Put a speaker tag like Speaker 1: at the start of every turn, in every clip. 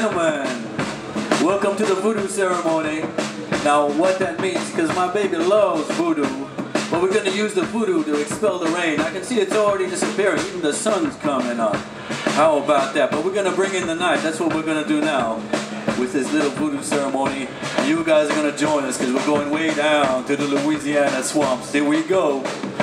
Speaker 1: gentlemen, welcome to the voodoo ceremony. Now what that means, because my baby loves voodoo, but we're going to use the voodoo to expel the rain. I can see it's already disappearing, even the sun's coming up. How about that? But we're going to bring in the night. That's what we're going to do now with this little voodoo ceremony. And you guys are going to join us because we're going way down to the Louisiana swamps. Here we go.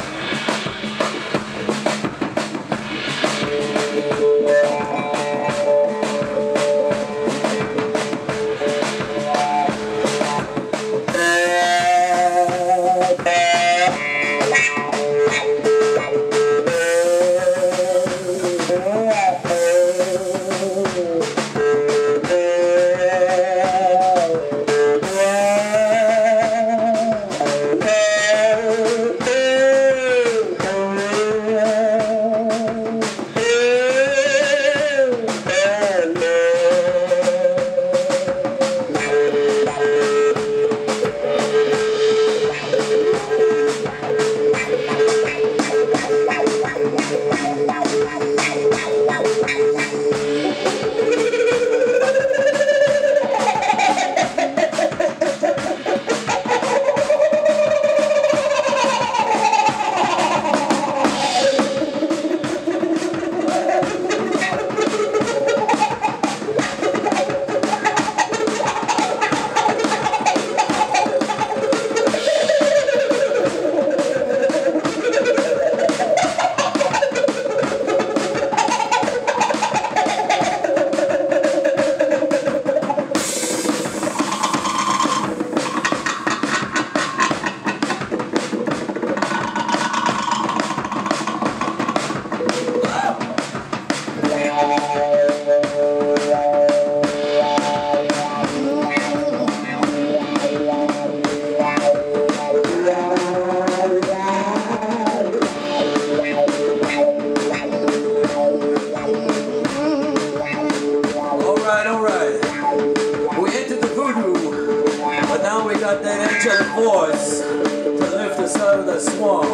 Speaker 1: Voice to lift us out of the swamp.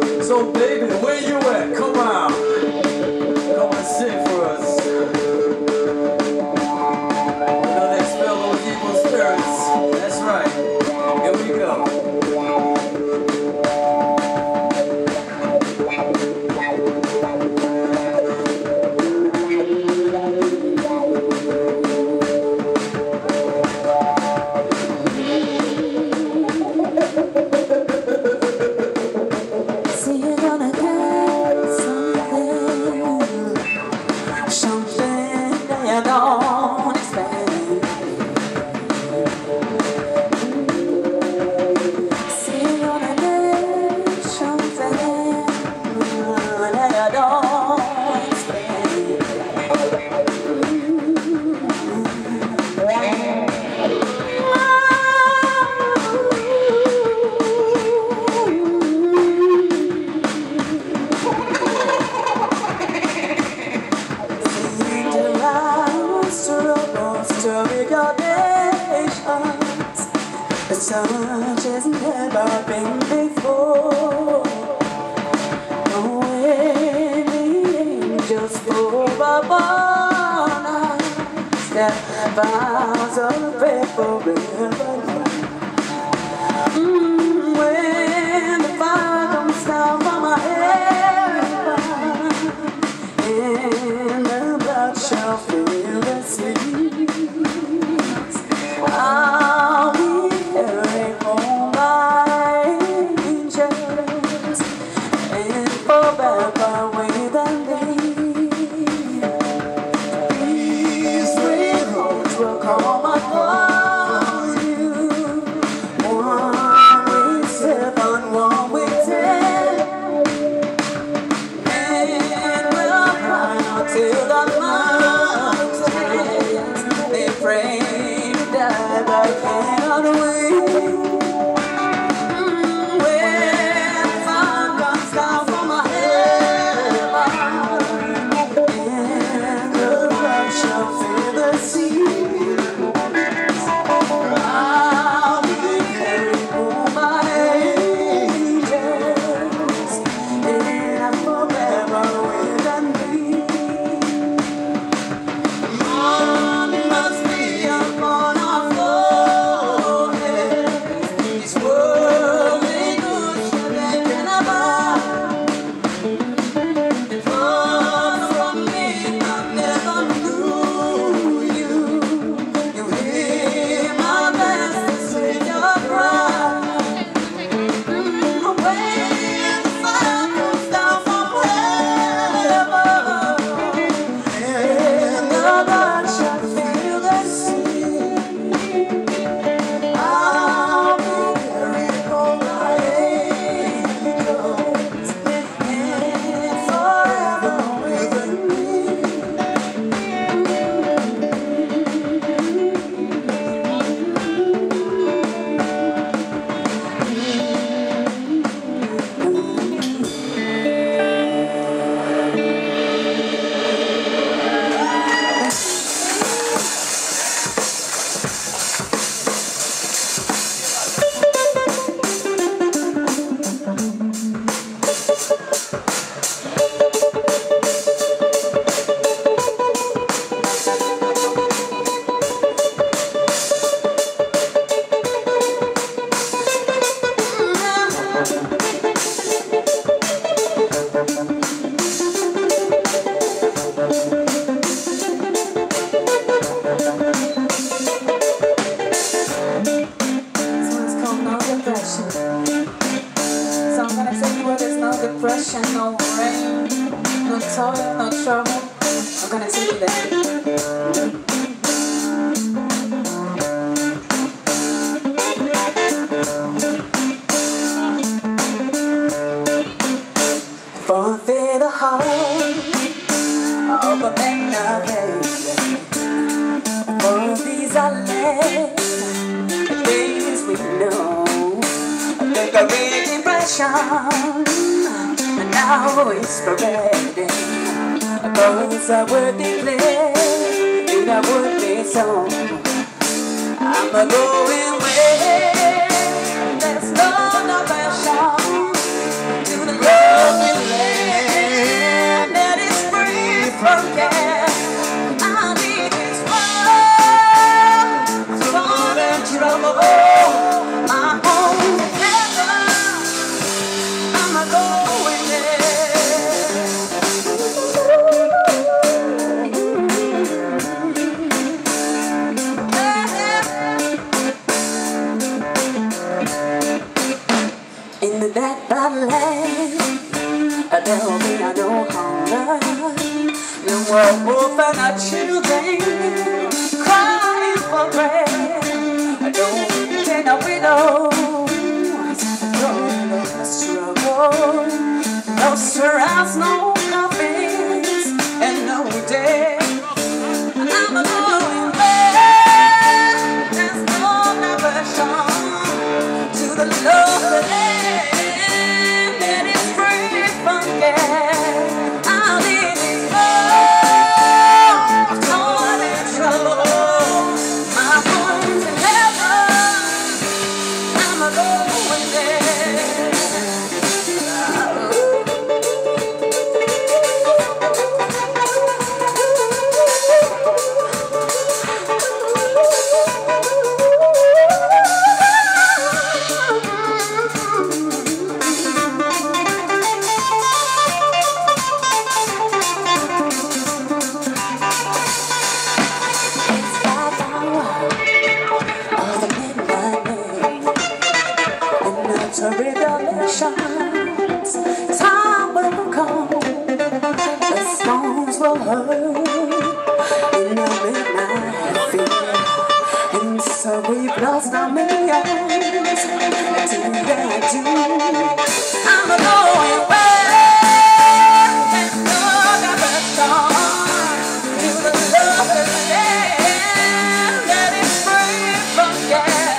Speaker 1: So baby, where you at? Come on. Come and sing for us. We're gonna expel those evil spirits. That's right. Here we go.
Speaker 2: Such as never been before. When the angels go upon us, their vows of prayer forever. When the fire comes down from my head, and the blood shall fill the seas, I'll be carrying home my angels and forever with thee. These rainbows will come upon you, one depression, no rain, no toil, no trouble. I'm gonna take you there. For the heart of a man, baby. For these are the things we know. The great impression now is spreading. Those are worthy play in a worthy song. I'm a going where there's no pressure to the lonely land that is free from care. I need this world full of trouble. My home heaven, I'm a going in the dead land, there'll be no hunger, no more wolf and our children crying for bread. Don't take no widows, no struggle, no surrounds, no coffins, and no death. I'm a going back, there's no aversion to the love of the land that is free from care. I'll leave it all, torn and trouble. My home's in heaven, I'm a going there. Revelations, time will come, the stones will hurt in the midnight fear, and so we've lost our millions to their doom. I'm going where there's no direction to the love of the land that is free from care.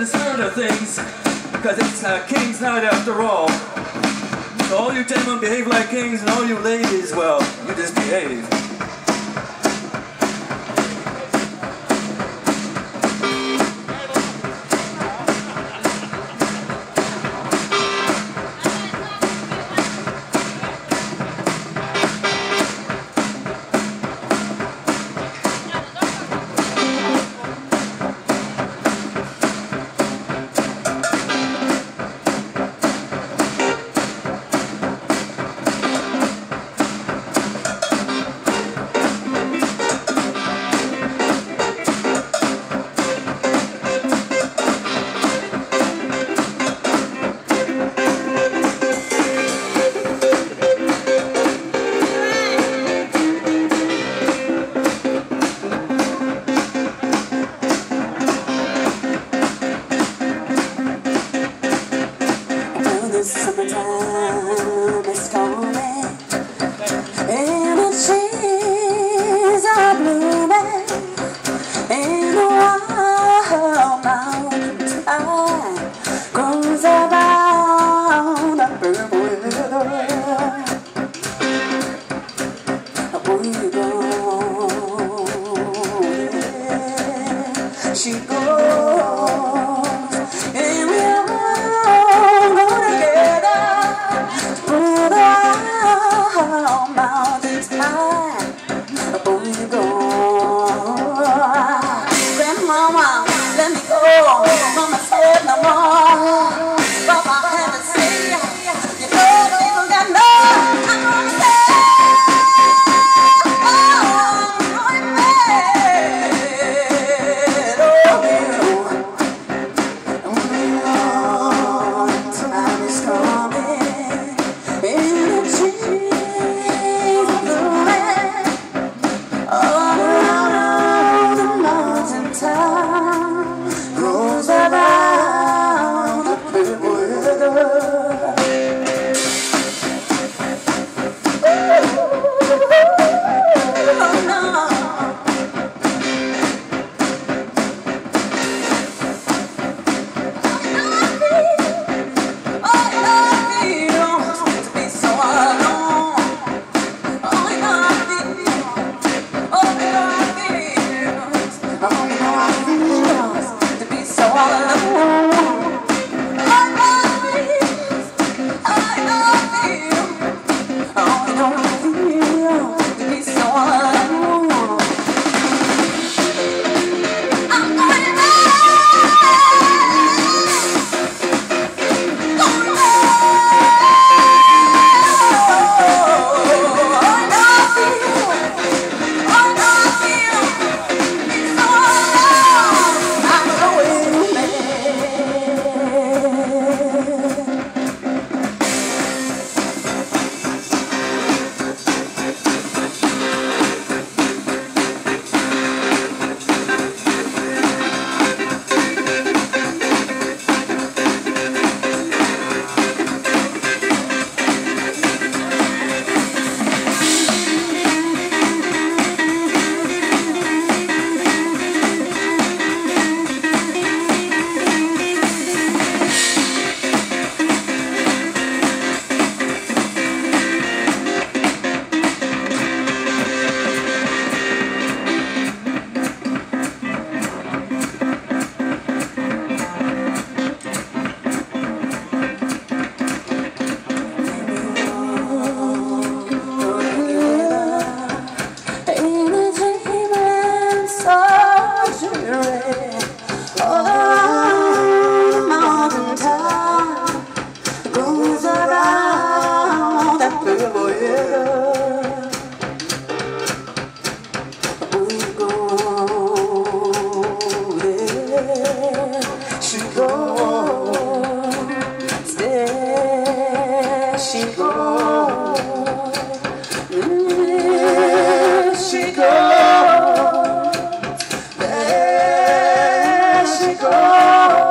Speaker 1: the spirit of things, because it's King's Night after all. So all you gentlemen behave like kings, and all you ladies, well, you just behave.
Speaker 2: Summertime is coming, and the trees are blooming, and the wild mountain thyme grows around the purple river. When you go, yeah, she goes, and we all go together. Mountains high, before you go. Grandmama, let me go. Mama said no more. Papa had to say, you know people got love. I'm gonna say, time is coming, and the trees all around the mountain top grows around the purple river. Oh no. There she goes.